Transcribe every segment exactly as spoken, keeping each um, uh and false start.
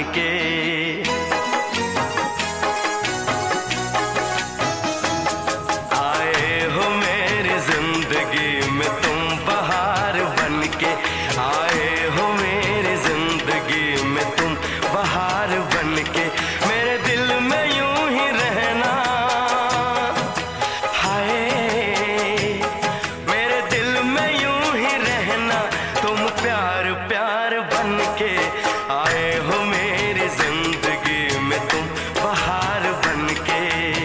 के। आए हो मेरी जिंदगी में तुम बहार बन के, आए हो मेरी जिंदगी में तुम बहार बन के। मेरे दिल में यूं ही रहना, हाय मेरे दिल में यूं ही रहना, तुम प्यार प्यार बन के। आए हो मेरी जिंदगी में तुम बहार बन के।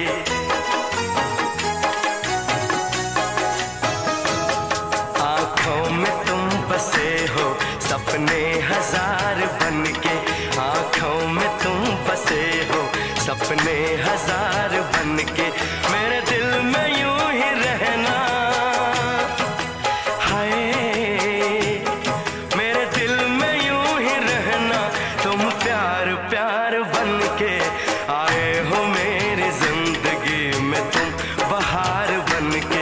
आंखों में तुम बसे हो सपने हजार बन के, आंखों में तुम बसे हो सपने हजार बन के। मेरे दिल में यूं ही रहना, हाय मेरे दिल में यूं ही रहना, तुम प्यार प्यार बन के। आए हो मेरी जिंदगी में तुम बहार बन के।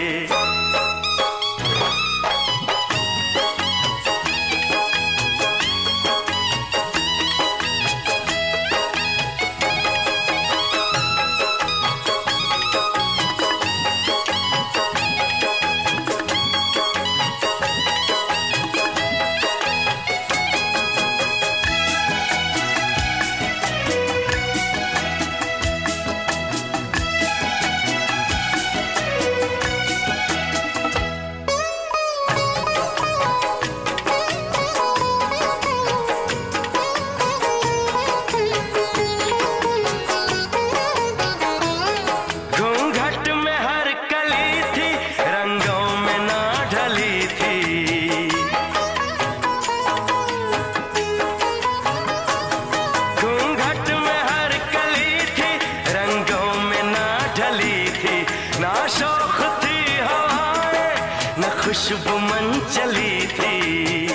ना शौक थी हवाएं न खुशबू मन चली थी।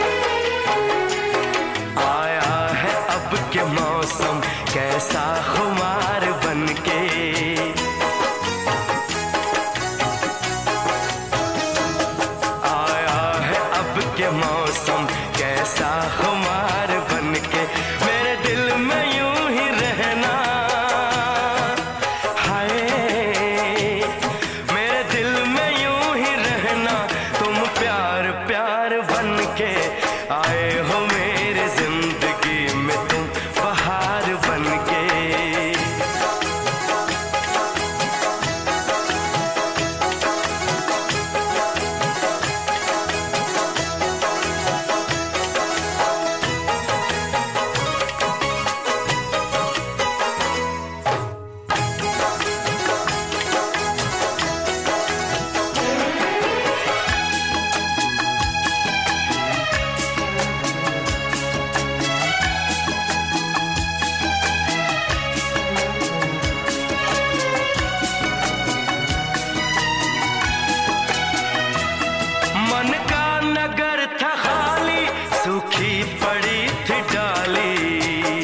आया है अब के मौसम कैसा खुमार बन के। आया है अब के मौसम कैसा खुमार बन के। मेरे दिल में यूं ही रहना, आए हो मेरी जिंदगी में तुम बहार बन के। मन का नगर था खाली, सूखी पड़ी थी डाली।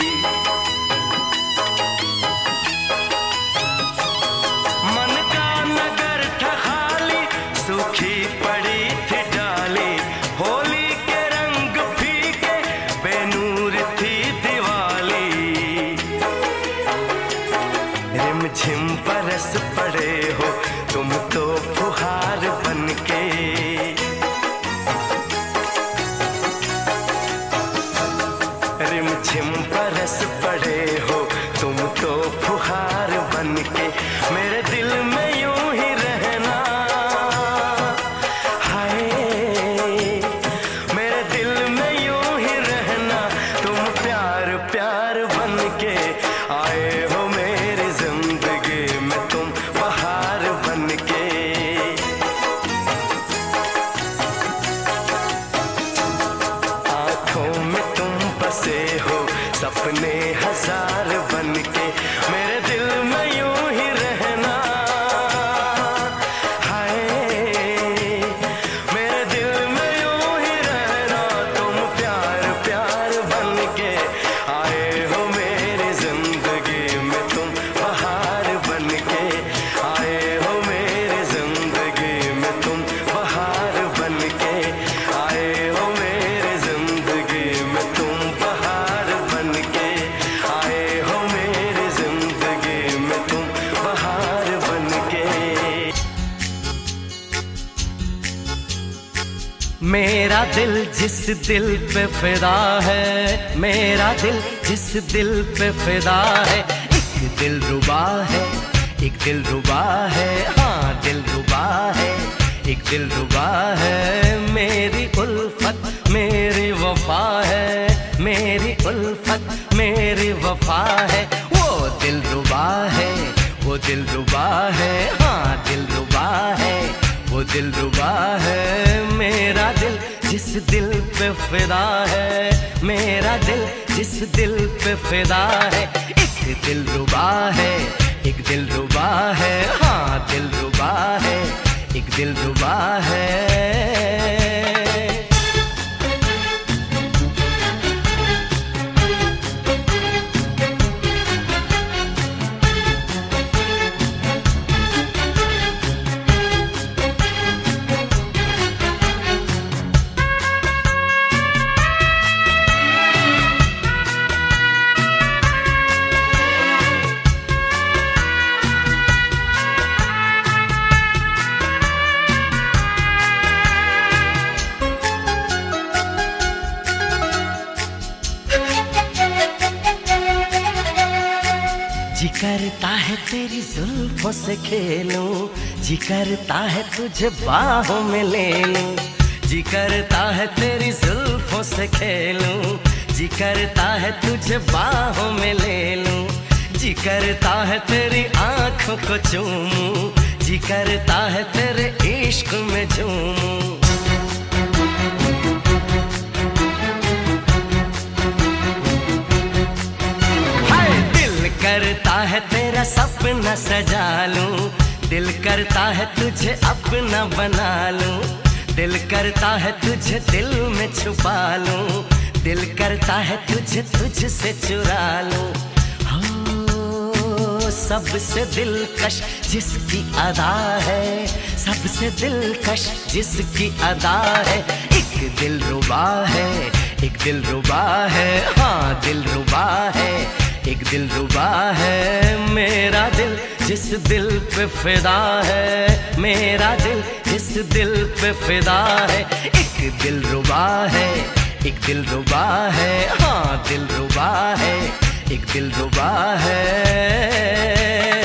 मन का नगर था खाली, सूखी पड़ी थी डाली। होली के रंग फीके बेनूर थी दिवाली। रिमझिम बरस पड़े हो तुम तो फुहार बन के। रिमझिम बरस पड़े हो तुम तो फुहार बन के। मेरे दिल में यूं ही रहना, हाय मेरे दिल में यूं ही रहना, तुम प्यार प्यार बन के। आए हो मेरी जिंदगी में तुम बहार बन के। आंखों में तुम बसे हो सपने हजार बन के। मेरे दिल में यूं ही रहना, हाय मेरे दिल में यूं ही रहना, तुम प्यार प्यार बन के। आए हो मेरी जिंदगी में तुम बहार बन के। आए हो मेरी जिंदगी में तुम बहार बन के। आए हो मेरी जिंदगी में तुम बहार बन के। मेरा दिल जिस दिल पे फिदा है, मेरा दिल जिस दिल पे फिदा है, एक दिल रुबा है, एक दिल रुबा है, हाँ दिल रुबा है, एक दिल रुबा है। मेरी उल्फत मेरी वफा है, मेरी उल्फत मेरी वफा है। वो दिल रुबा है, वो दिल रुबा है, हाँ दिल रुबा है, वो दिल रुबा है। मेरा दिल जिस दिल पे फिदा है, मेरा दिल जिस दिल पे फिदा है, एक दिल रुबा है, एक दिल रुबा है, हाँ दिल रुबा है, एक दिल रुबा है। जी करता है तेरी जुल्फों से खेलूं, जी करता है तुझे बाहों में ले लूं, जी करता है तेरी जुल्फों से खेलूं, जी करता है तुझे बाहों में ले लूं, जी करता है तेरी आंखों को चूमूं, जी करता है तेरे इश्क में झूमूं। करता है तेरा सपना सजा लूं, दिल करता है तुझे अपना बना लूं, दिल करता है तुझे दिल में छुपा लूं, दिल करता है तुझे तुझसे चुरा लूं। हो सबसे दिलकश जिसकी अदा है, सबसे दिलकश जिसकी अदा है, एक दिल रुबा है, एक दिल रुबा है, हाँ दिल रुबा है, एक दिल रुबा है। मेरा दिल जिस दिल पे फिदा है, मेरा दिल जिस दिल पे फिदा है, एक दिल रुबा है, एक दिल रुबा है, हाँ दिल रुबा है, एक दिल रुबा है।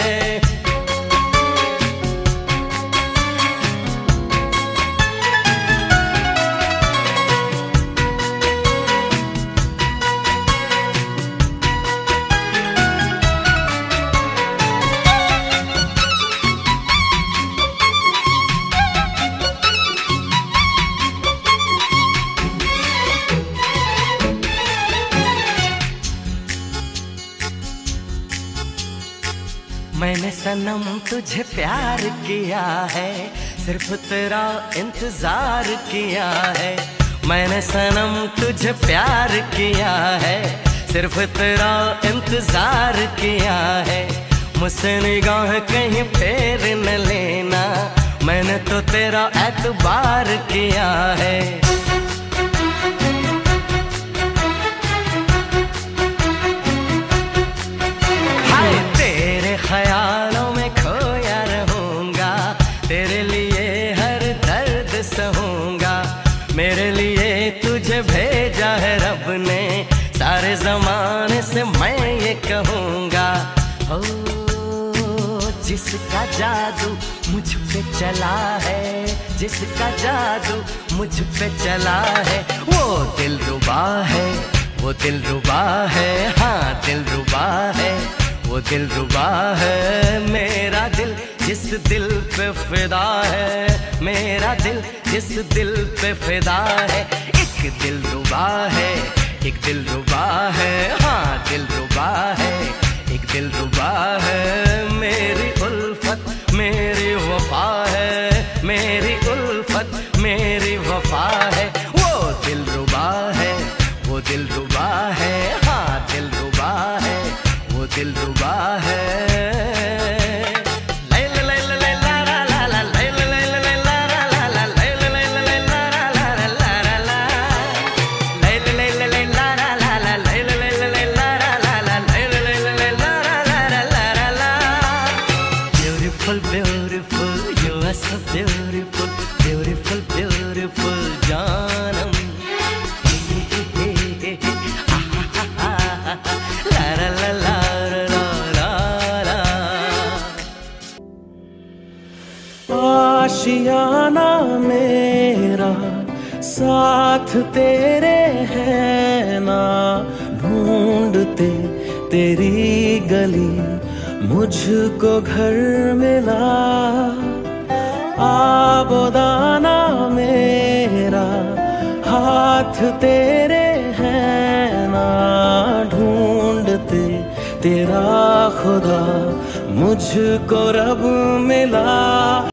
मैंने सनम तुझे प्यार किया है, सिर्फ तेरा इंतजार किया है, मैंने सनम तुझे प्यार किया है, सिर्फ तेरा इंतजार किया है। मुझसे निगाह कहीं फेर न लेना, मैंने तो तेरा एतबार किया है। ख्यालों में खोया रहूंगा, तेरे लिए हर दर्द सहूंगा, मेरे लिए तुझे भेजा है रब ने, सारे जमाने से मैं ये कहूंगा। ओ जिसका जादू मुझ पे चला है, जिसका जादू मुझ पे चला है, वो दिल रुबा है, वो दिल रुबा है, हाँ दिल रुबा है, वो दिल रुबा है। मेरा दिल जिस दिल पे फिदा है, मेरा दिल जिस दिल पे फिदा है, एक दिल रुबा है, एक दिल रुबा है, हाँ दिल रुबा है, एक दिल रुबा है। मेरी उल्फत मेरी वफा है, मेरी उल्फत मेरी वफा है, वो दिल रुबा है, वो दिल रुबा है, हाँ दिल रुबा है, वो दिल रुबा है। Beautiful, beautiful, you are so beautiful, beautiful, beautiful. साथ तेरे है ना ढूंढते तेरी गली, मुझको घर मिला आबोदाना मेरा। हाथ तेरे है ना ढूंढते तेरा खुदा, मुझको रब मिला।